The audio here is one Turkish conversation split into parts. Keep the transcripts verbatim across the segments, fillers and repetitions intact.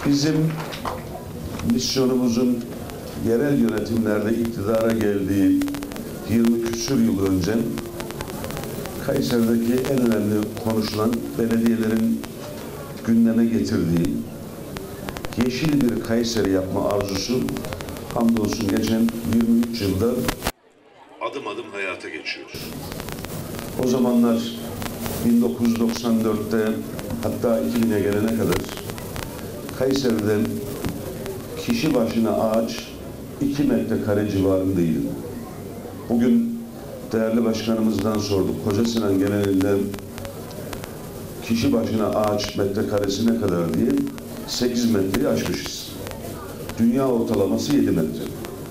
Bizim misyonumuzun yerel yönetimlerde iktidara geldiği yirmi küsur yıl önce Kayseri'deki en önemli konuşulan belediyelerin gündeme getirdiği yeşil bir Kayseri yapma arzusu hamdolsun geçen yirmi üç yılda adım adım hayata geçiyor. O zamanlar bin dokuz yüz doksan dörtte hatta iki bine gelene kadar Kayseri'de kişi başına ağaç iki metrekare civarındaydı. Bugün değerli başkanımızdan sorduk. Kocasinan genelinde kişi başına ağaç metrekaresi ne kadar diye sekiz metreyi aşmışız. Dünya ortalaması yedi metre.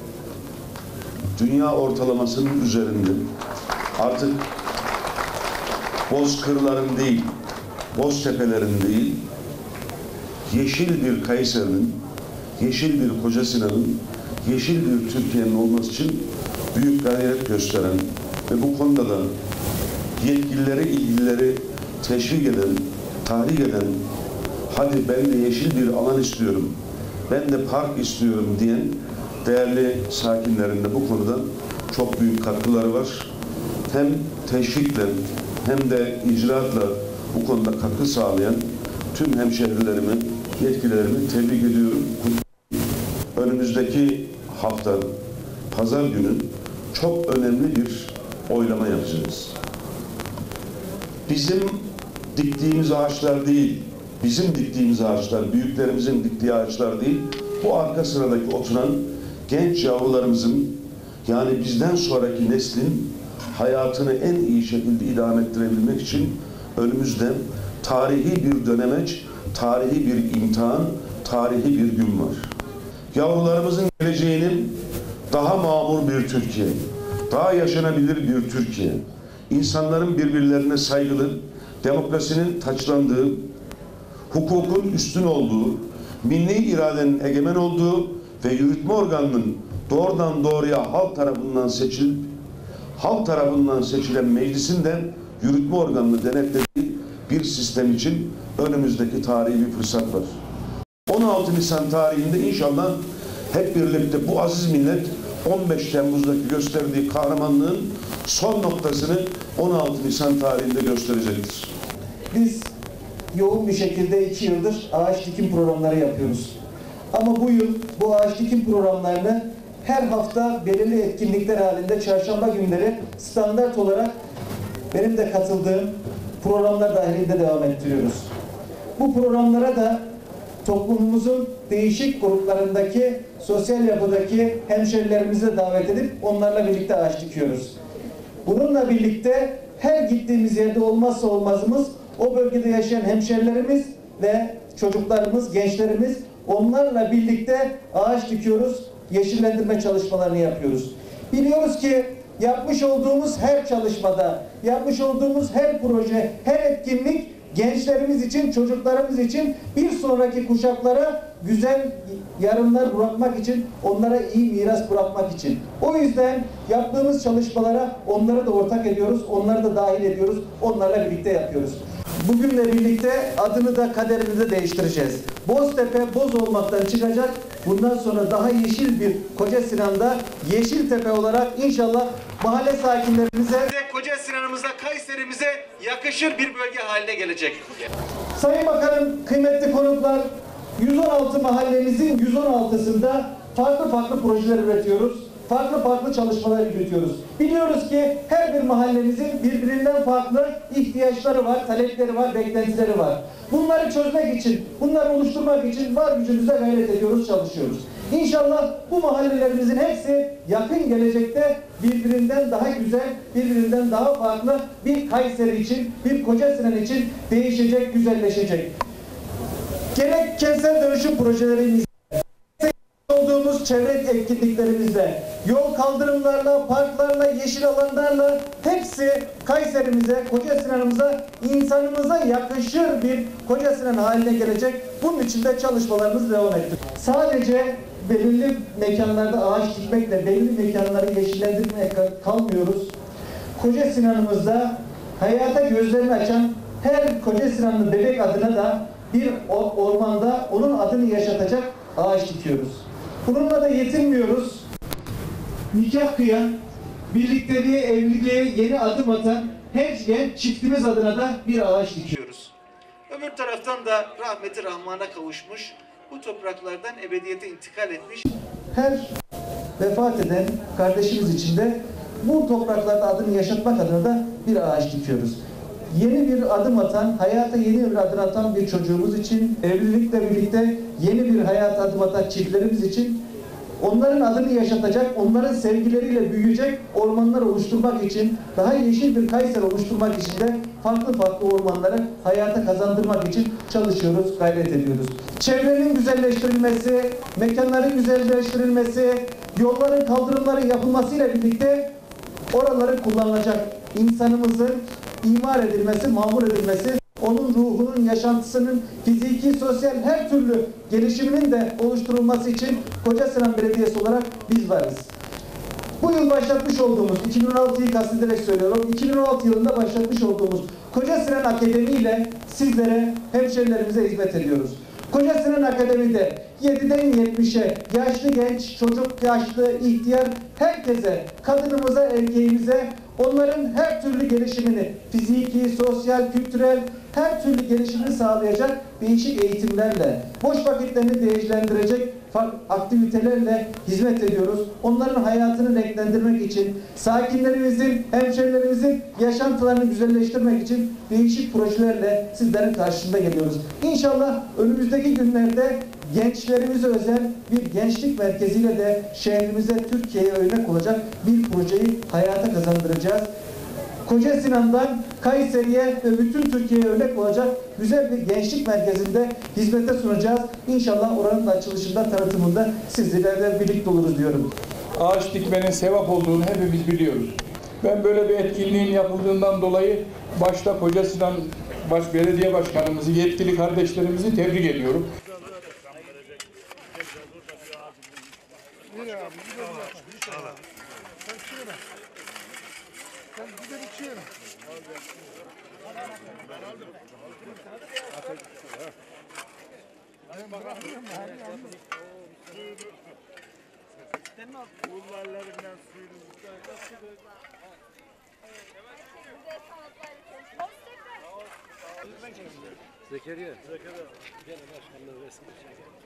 Dünya ortalamasının üzerinde artık bozkırların değil, boztepelerin değil, yeşil bir Kayseri'nin, yeşil bir Kocasinan'ın, yeşil bir Türkiye'nin olması için büyük gayret gösteren ve bu konuda da yetkilileri, ilgilileri teşvik eden, tahrik eden, hadi ben de yeşil bir alan istiyorum, ben de park istiyorum diyen değerli sakinlerin de bu konuda çok büyük katkıları var. Hem teşvikle hem de icraatla bu konuda katkı sağlayan tüm hemşehrilerimi, yetkilerimi tebrik ediyorum. Önümüzdeki hafta, pazar günü çok önemli bir oylama yapacağız. Bizim diktiğimiz ağaçlar değil, bizim diktiğimiz ağaçlar, büyüklerimizin diktiği ağaçlar değil, bu arka sıradaki oturan genç yavrularımızın, yani bizden sonraki neslin hayatını en iyi şekilde idame ettirebilmek için önümüzde tarihi bir dönemeç, tarihi bir imtihan, tarihi bir gün var. Yavrularımızın geleceğinin daha mamur bir Türkiye, daha yaşanabilir bir Türkiye, insanların birbirlerine saygılı, demokrasinin taçlandığı, hukukun üstün olduğu, milli iradenin egemen olduğu ve yürütme organının doğrudan doğruya halk tarafından seçilip, halk tarafından seçilen meclisin de yürütme organını denetlediği bir sistem için önümüzdeki tarihi bir fırsat var. on altı Nisan tarihinde inşallah hep birlikte bu aziz millet on beş Temmuz'daki gösterdiği kahramanlığın son noktasını on altı Nisan tarihinde gösterecektir. Biz yoğun bir şekilde iki yıldır ağaç dikim programları yapıyoruz. Ama bu yıl bu ağaç dikim programlarını her hafta belirli etkinlikler halinde çarşamba günleri standart olarak benim de katıldığım programlar dahilinde devam ettiriyoruz. Bu programlara da toplumumuzun değişik gruplarındaki, sosyal yapıdaki hemşerilerimizi davet edip onlarla birlikte ağaç dikiyoruz. Bununla birlikte her gittiğimiz yerde olmazsa olmazımız o bölgede yaşayan hemşerilerimiz ve çocuklarımız, gençlerimiz, onlarla birlikte ağaç dikiyoruz, yeşillendirme çalışmalarını yapıyoruz. Biliyoruz ki yapmış olduğumuz her çalışmada, yapmış olduğumuz her proje, her etkinlik gençlerimiz için, çocuklarımız için, bir sonraki kuşaklara güzel yarınlar bırakmak için, onlara iyi miras bırakmak için. O yüzden yaptığımız çalışmalara onları da ortak ediyoruz, onları da dahil ediyoruz, onlarla birlikte yapıyoruz. Bugünle birlikte adını da kaderini de değiştireceğiz. Boztepe boz olmaktan çıkacak. Bundan sonra daha yeşil bir Kocasinan'da Yeşiltepe olarak inşallah mahalle sakinlerimize, Kocasinan'ımıza, Kayseri'mize yakışır bir bölge haline gelecek. Sayın Bakanım, kıymetli konuklar, yüz on altı mahallemizin yüz on altısında farklı farklı projeler üretiyoruz. Farklı farklı çalışmalar yürütüyoruz. Biliyoruz ki her bir mahallemizin birbirinden farklı ihtiyaçları var, talepleri var, beklentileri var. Bunları çözmek için, bunları oluşturmak için var gücümüzle gayret ediyoruz, çalışıyoruz. İnşallah bu mahallelerimizin hepsi yakın gelecekte birbirinden daha güzel, birbirinden daha farklı bir Kayseri için, bir Kocasinan için değişecek, güzelleşecek. Gerek kentsel dönüşüm projelerimiz, olduğumuz çevre etkinliklerimizde, yol kaldırımlarla, parklarla, yeşil alanlarla hepsi Kayserimize, Kocasinan'ımıza, insanımıza yakışır bir Kocasinan haline gelecek. Bunun için de çalışmalarımız devam ettik. Sadece belirli mekanlarda ağaç dikmekle, belirli mekanları yeşillendirmeye kalmıyoruz. Kocasinan'ımızda hayata gözlerini açan her Kocasinanlı bebek adına da bir ormanda onun adını yaşatacak ağaç dikiyoruz. Bununla da yetinmiyoruz. Nikah kıyan, birlikteliğe, evliliğe yeni adım atan her genç çiftimiz adına da bir ağaç dikiyoruz. Öbür taraftan da rahmeti rahmana kavuşmuş, bu topraklardan ebediyete intikal etmiş her vefat eden kardeşimiz için de bu topraklarda adını yaşatmak adına da bir ağaç dikiyoruz. Yeni bir adım atan, hayata yeni bir adım atan bir çocuğumuz için, evlilikle birlikte yeni bir hayata adım atan çiftlerimiz için, onların adını yaşatacak, onların sevgileriyle büyüyecek ormanlar oluşturmak için, daha yeşil bir Kayseri oluşturmak için de farklı farklı ormanları hayata kazandırmak için çalışıyoruz, gayret ediyoruz. Çevrenin güzelleştirilmesi, mekanların güzelleştirilmesi, yolların, kaldırımların yapılmasıyla birlikte oraların kullanılacak insanımızın imar edilmesi, mamur edilmesi, onun ruhunun, yaşantısının fiziki, sosyal her türlü gelişiminin de oluşturulması için Kocasinan Belediyesi olarak biz varız. Bu yıl başlatmış olduğumuz, iki bin on altıyı kastederek söylüyorum, iki bin on altı yılında başlatmış olduğumuz Kocasinan Akademi ile sizlere, hemşerilerimize hizmet ediyoruz. Kocasinan Akademi'de yediden yetmişe yaşlı genç, çocuk, yaşlı, ihtiyar, herkese, kadınımıza, erkeğimize, onların her türlü gelişimini, fiziki, sosyal, kültürel, her türlü gelişimini sağlayacak değişik eğitimlerle, boş vakitlerini değerlendirecek aktivitelerle hizmet ediyoruz. Onların hayatını renklendirmek için, sakinlerimizin, hemşerilerimizin yaşantılarını güzelleştirmek için değişik projelerle sizlerin karşısında geliyoruz. İnşallah önümüzdeki günlerde gençlerimize özel bir gençlik merkeziyle de şehrimize, Türkiye'ye örnek olacak bir projeyi hayata kazandıracağız. Kocasinan'dan Kayseri'ye ve bütün Türkiye'ye örnek olacak güzel bir gençlik merkezinde hizmete sunacağız. İnşallah oranın da açılışında, tanıtımında sizlerle birlikte oluruz diyorum. Ağaç dikmenin sevap olduğunu hepimiz biliyoruz. Ben böyle bir etkinliğin yapıldığından dolayı başta Kocasinan Baş Belediye Başkanımızı, yetkili kardeşlerimizi tebrik ediyorum. Zekeriya. Zekeriya. Gene başkanla resim çekelim.